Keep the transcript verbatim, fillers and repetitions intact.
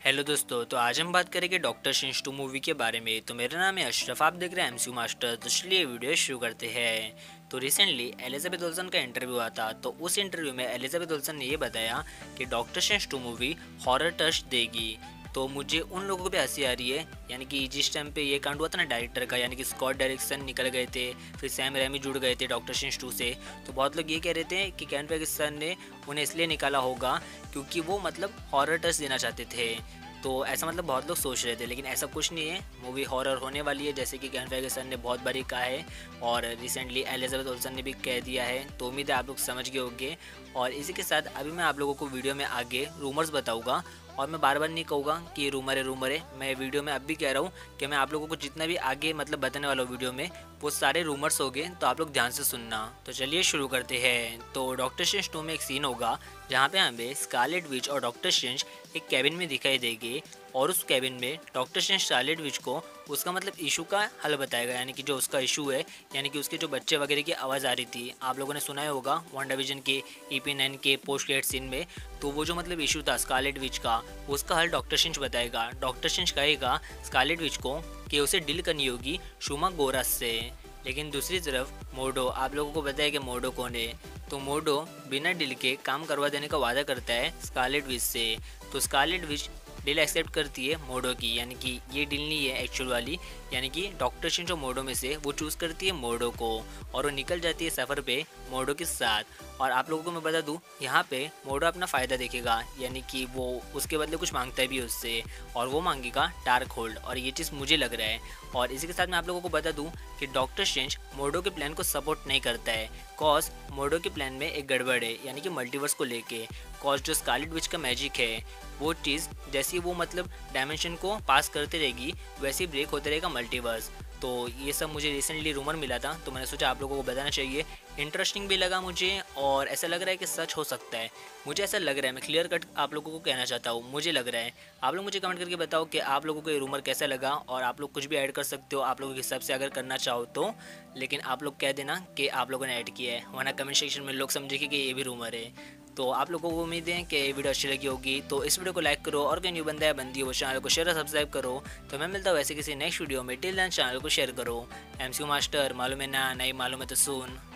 Hello दोस्तों, तो आज हम बात करेंगे डॉक्टर स्ट्रेंज टू मूवी के बारे में। तो मेरा नाम है अशरफ, आप देख रहे हैं एमसीयू मास्टर। तो चलिए वीडियो शुरू करते हैं। तो रिसेंटली एलिजाबेथ ओल्सन का इंटरव्यू आया था। तो उस इंटरव्यू में एलिजाबेथ ओल्सन ने ये बताया कि Doctor Strange two movie horror touch देगी। तो मुझे उन लोगों को भी हंसी आ रही है, यानी कि जिस टाइम पे ये कांड हुआ था ना डायरेक्टर का, यानी कि स्कॉट डायरेक्शन निकल गए थे, फिर सैम रैमी जुड़ गए थे डॉक्टर स्ट्रेंज टू से। तो बहुत लोग ये कह रहे थे कि कैन फेगिसन ने उन्हें इसलिए निकाला होगा क्योंकि वो मतलब हॉरर टच देना चाहते थे। तो ऐसा मतलब बहुत लोग सोच रहे थे, लेकिन ऐसा कुछ नहीं है। मूवी हॉरर होने वाली है, जैसे कि कैन फेगिसन ने बहुत बारी कहा है और रिसेंटली एलिजाबेथ ओल्सन ने भी कह दिया है। तो उम्मीद है आप लोग समझ गए होंगे। और इसी के साथ अभी मैं आप लोगों को वीडियो में आगे रूमर्स बताऊंगा, और मैं बार बार नहीं कहूँगा कि ये रूमर है रूमर है। मैं वीडियो में अब भी कह रहा हूँ कि मैं आप लोगों को जितना भी आगे मतलब बताने वाला हूँ वीडियो में, वो सारे रूमर्स हो गए। तो आप लोग ध्यान से सुनना। तो चलिए शुरू करते हैं। तो डॉक्टर स्ट्रेंज टू में एक सीन होगा जहाँ पे हमें स्कारलेट विच और डॉक्टर स्ट्रेंज एक कैबिन में दिखाई देंगे, और उस कैबिन में डॉक्टर स्ट्रेंज स्कारलेट विच को उसका मतलब इशू का हल बताएगा, यानी कि जो उसका इशू है, यानी कि उसके जो बच्चे वगैरह की आवाज़ आ रही थी, आप लोगों ने सुना ही होगा वांडाविजन के ईपी नाइन के पोस्ट क्रेडिट सीन में। तो वो जो मतलब इशू था स्कारलेट विच का, उसका हल डॉक्टर स्ट्रेंज बताएगा। डॉक्टर स्ट्रेंज कहेगा स्कारलेट विच को कि उसे डील करनी होगी शुमा गोरस से। लेकिन दूसरी तरफ मोर्डो, आप लोगों को पता है कि मोर्डो कौन है। तो मोर्डो बिना डील के काम करवा देने का वादा करता है स्कारलेट विच से। तो स्कारलेट विच डील एक्सेप्ट करती है मोर्डो की, यानी कि ये डील नहीं है एक्चुअल वाली, यानी कि डॉक्टर स्ट्रेंज और मोर्डो में से वो चूज़ करती है मोर्डो को, और वो निकल जाती है सफ़र पे मोर्डो के साथ। और आप लोगों को मैं बता दूं, यहाँ पे मोर्डो अपना फ़ायदा देखेगा, यानी कि वो उसके बदले कुछ मांगता है भी उससे, और वो मांगेगा डार्क होल्ड, और ये चीज़ मुझे लग रहा है। और इसी के साथ मैं आप लोगों को बता दूं कि डॉक्टर स्ट्रेंज मोर्डो के प्लान को सपोर्ट नहीं करता है, कॉज मोर्डो के प्लान में एक गड़बड़ है, यानी कि मल्टीवर्स को लेके। कॉज जो स्कारलेट विच का मैजिक है, वो चीज़ जैसे वो मतलब डायमेंशन को पास करते रहेगी, वैसे ही ब्रेक होते रहेगा मल्टीवर्स। तो ये सब मुझे रिसेंटली रूमर मिला था, तो मैंने सोचा आप लोगों को बताना चाहिए। इंटरेस्टिंग भी लगा मुझे, और ऐसा लग रहा है कि सच हो सकता है। मुझे ऐसा लग रहा है, मैं क्लियर कट आप लोगों को कहना चाहता हूँ, मुझे लग रहा है। आप लोग मुझे कमेंट करके बताओ कि आप लोगों को ये रूमर कैसा लगा, और आप लोग कुछ भी ऐड कर सकते हो आप लोगों के हिसाब से अगर करना चाहो तो। लेकिन आप लोग कह देना कि आप लोगों ने ऐड किया है, वरना कमेंट सेक्शन में लोग समझेंगे कि ये भी रूमर है। तो आप लोगों को उम्मीद है कि ये वीडियो अच्छी लगी होगी। तो इस वीडियो को लाइक करो, और कोई न्यू बंदा है बंदी वो चैनल को शेयर और सब्सक्राइब करो। तो मैं मिलता हूँ ऐसे किसी नेक्स्ट वीडियो में। टिल देन चैनल को शेयर करो। एमसीयू मास्टर, मालूम है ना, नहीं मालूम है तो सुन।